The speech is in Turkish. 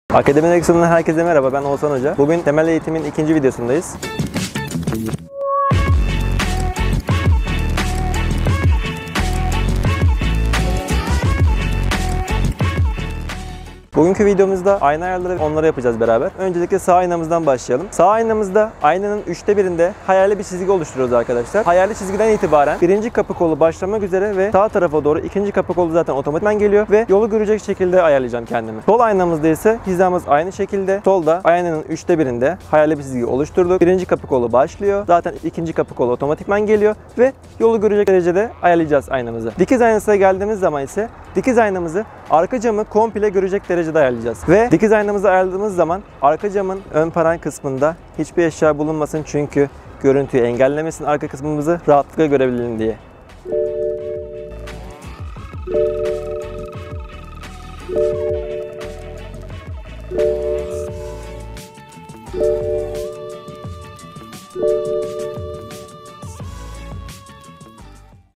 Akademi Nexus'dan herkese merhaba, ben Oğuzhan Hoca. Bugün temel eğitimin ikinci videosundayız. Bugünkü videomuzda ayna ayarları onları yapacağız beraber. Öncelikle sağ aynamızdan başlayalım. Sağ aynamızda aynanın 1/3'ünde hayali bir çizgi oluşturuyoruz arkadaşlar. Hayali çizgiden itibaren birinci kapı kolu başlamak üzere ve sağ tarafa doğru ikinci kapı kolu zaten otomatikman geliyor ve yolu görecek şekilde ayarlayacağım kendimi. Sol aynamızda ise hizamız aynı şekilde. Solda aynanın 1/3'ünde hayali bir çizgi oluşturduk. Birinci kapı kolu başlıyor. Zaten ikinci kapı kolu otomatikman geliyor ve yolu görecek derecede ayarlayacağız aynamızı. Dikiz aynasına geldiğimiz zaman ise dikiz aynamızı arka camı komple görecek derecede ayarlayacağız. Ve dikiz aynamızı ayarladığımız zaman arka camın ön paran kısmında hiçbir eşya bulunmasın çünkü görüntüyü engellemesin, arka kısmımızı rahatlıkla görebilelim diye.